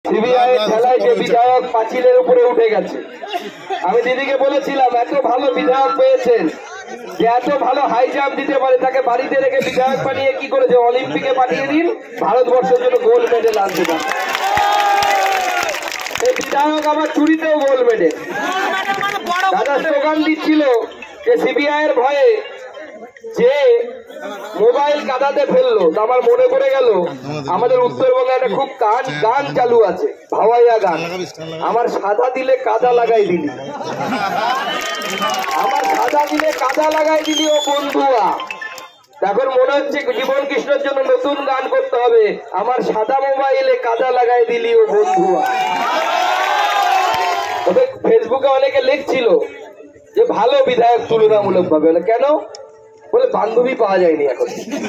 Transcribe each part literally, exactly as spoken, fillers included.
CBI খেলায় যে বিধায়ক পাঁচিলের উপরে উঠে গেছে, আমি দিদিকে বলেছিলাম এত ভালো বিধায়ক পেয়েছেন যে এত ভালো হাই জাম্প দিতে পারে, তাকে বাড়িতে রেখে বিধায়ক বানিয়ে কি করেছে অলিম্পিকে পাঠিয়ে দিন, ভারতবর্ষের জন্য গোল্ড মেডেল আনতে পারে। এই বিধায়ক আবার চুরিতেও গোল্ড মেডেল। দাদা স্লোগান দিচ্ছিল যে সিবিআই এর ভয়ে যে মোবাইল কাদাতে ফেললো, তো আমার মনে পড়ে গেল আমাদের উত্তরবঙ্গে একটা খুব গান গান চালু আছে, ভাওয়াইয়া গান, আমার সাদা দিলে কাদা লাগাই দিলি, আমার সাদা দিলে কাদা লাগাই দিলি ও বন্ধুয়া। এখন মনে হচ্ছে জীবন কৃষ্ণের জন্য নতুন গান করতে হবে, আমার সাদা মোবাইলে কাদা লাগাই দিলি ও বন্ধুয়া। তবে ফেসবুকে অনেকে লিখছিল যে ভালো বিধায়ক তুলনামূলক ভাবে, কেন বলে বান্ধবী পাওয়া যায়নি এখন।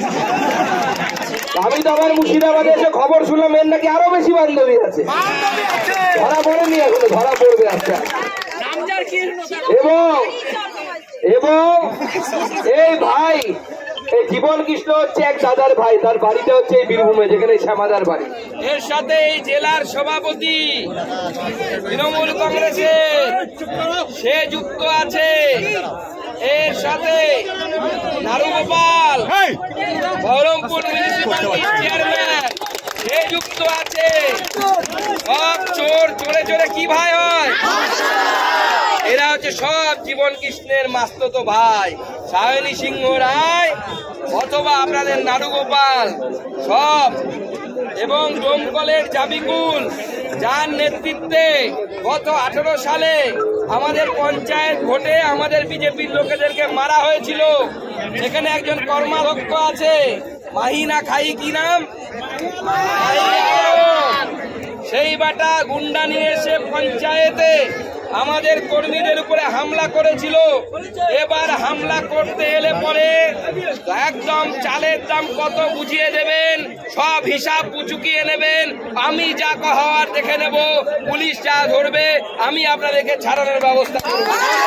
আমি তো আমার মুর্শিদাবাদে এসে খবর শুনলাম এর নাকি আরো বেশি বান্ধবী আছে, ধরা পড়েনি এখন, ধরা পড়বে আস্তে আস্তে। এবং এবং এই ভাই এই জীবন কৃষ্ণ হচ্ছে এক দাদার ভাই, তার বাড়িটা হচ্ছে এই বীরভূমে, যেখানে শ্যামাদার বাড়ি। এর সাথে এই জেলার সভাপতি তৃণমূল কংগ্রেসের সে যুক্ত আছে, এর সাথে নারুগোপাল বহরমপুর মিউনিসিপ্যালিটির চেয়ারম্যান সে যুক্ত আছে। সব চোর চোরে চোরে কি ভাই হয়, এরা হচ্ছে সব জীবন কৃষ্ণের মাস্ততো ভাই, সায়নী সিংহ রায় অথবা আপনাদের নারুগোপাল সব, এবং ডোমকলের জাবিকুল, যার নেতৃত্বে গত আঠারো সালে আমাদের পঞ্চায়েত ভোটে আমাদের বিজেপির লোকেদেরকে মারা হয়েছিল। সেখানে একজন কর্মাধ্যক্ষ আছে, মাহিনা খাই, কি নাম, সেই বাটা গুন্ডা নিয়ে এসে পঞ্চায়েতে আমাদের কর্মীদের উপরে হামলা করেছিল। এবার হামলা করতে এলে পরে একদম চালের দাম কত বুঝিয়ে দেবেন, সব হিসাব চুকিয়ে নেবেন, আমি যা হওয়ার দেখে নেব, পুলিশ যা ধরবে আমি আপনাদেরকে ছাড়ানোর ব্যবস্থা করব।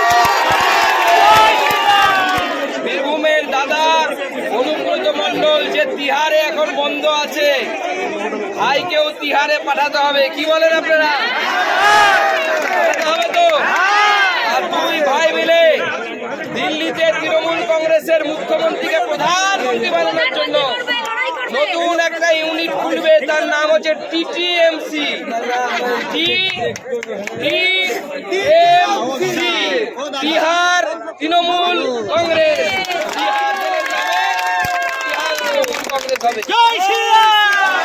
বীরভূমের দাদা অনুব্রত মন্ডল যে তিহারে এখন বন্ধ আছে, ভাইকেও তিহারে পাঠাতে হবে, কি বলেন আপনারা? হবে তো? আর দুই ভাই মিলে দিল্লিতে তৃণমূল কংগ্রেসের মুখ্যমন্ত্রীকে প্রধানমন্ত্রী বানানোর জন্য নতুন একটা ইউনিট খুলবে, তার নাম হচ্ছে টিটিএমসি, টিটিএমসি, বিহার তৃণমূল কংগ্রেস, বিহার তৃণমূল কংগ্রেস হবে। জয় শ্রীরাম।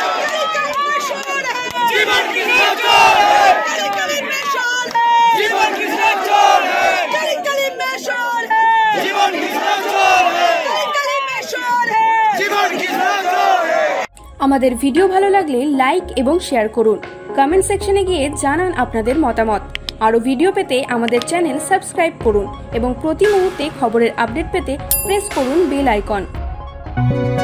জীবন কৃষ্ণ চোর, জীবন কৃষ্ণ চোর, জীবন কৃষ্ণ চোর, জীবন কৃষ্ণ চোর। আমাদের ভিডিও ভালো লাগলে লাইক এবং শেয়ার করুন, কমেন্ট সেকশনে গিয়ে জানান আপনাদের মতামত। আরও ভিডিও পেতে আমাদের চ্যানেল সাবস্ক্রাইব করুন এবং প্রতি মুহূর্তে খবরের আপডেট পেতে প্রেস করুন বেল আইকন।